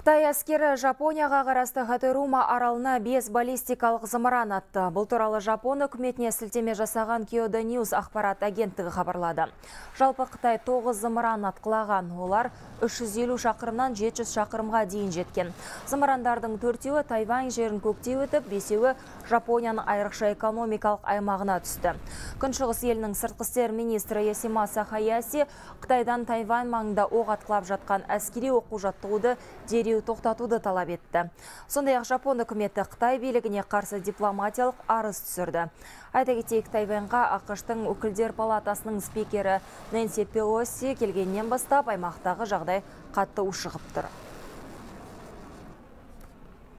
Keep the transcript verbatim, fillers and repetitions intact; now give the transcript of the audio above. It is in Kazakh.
Қытай әскері Жапонияға қарасты Хатерума аралына бес баллистикалық зымыран атты. Бұл туралы Жапон үкіметіне сілтеме жасаған Kyodo News ақпарат агенттігі хабарлады. Жалпы Қытай тоғыз зымыран атқылаған, олар үш жүз елу шақырымнан жеті жүз шақырымға дейін жеткен. Зымырандардың төртеуі Тайвань жерін көктей өтіп, бесеуі Жапонияның айрықша экономикалық аймағына түсті. Күншығыс елінің сыртқы істер министрі Ясимаса Хаяси Қытайдан Тайвань маңында оқ атқылап жатқан әскери оқу-жаттығуды дереу тоқтатуды талап етті. Сондай-ақ Жапон үкіметі Қытай билігіне қарсы дипломатиялық арыз түсірді. Айта кетейік, Тайваньға ақш-тың өкілдер палатасының спикері Нэнси Пелоси келгеннен бастап аймақтағы жағдай қатты ушығып тұр.